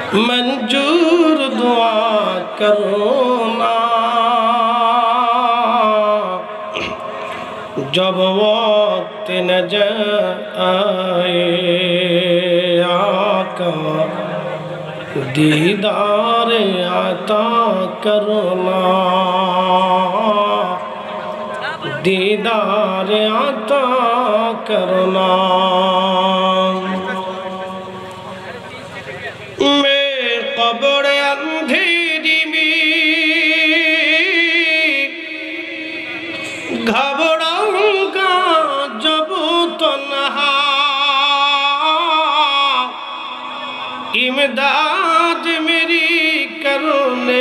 मंजूर दुआ करो ना, जब वक्त नजर आए आका दीदार आता करो ना, दीदार आता करो ना। मैं कब्र अंधेरी में घबराऊंगा जब तन्हा, इमदाद मेरी करो ले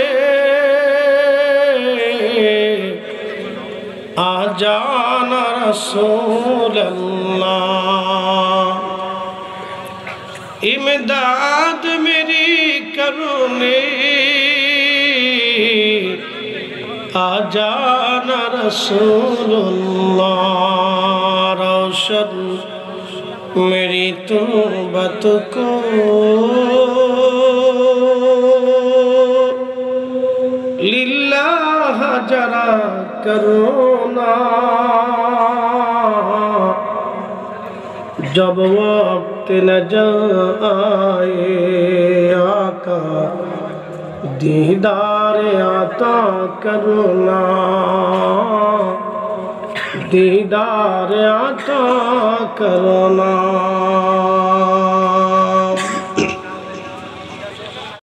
आ जाना रसूल अल्लाह, इमदाद मेरी करो ले आ जाना रसूलुल्लाह। रोशन मेरी तौबत को लिल्लाह जरा करो ना, जब वक्त नजर आए आका दीदार आता करो ना, दीदार आता करो ना।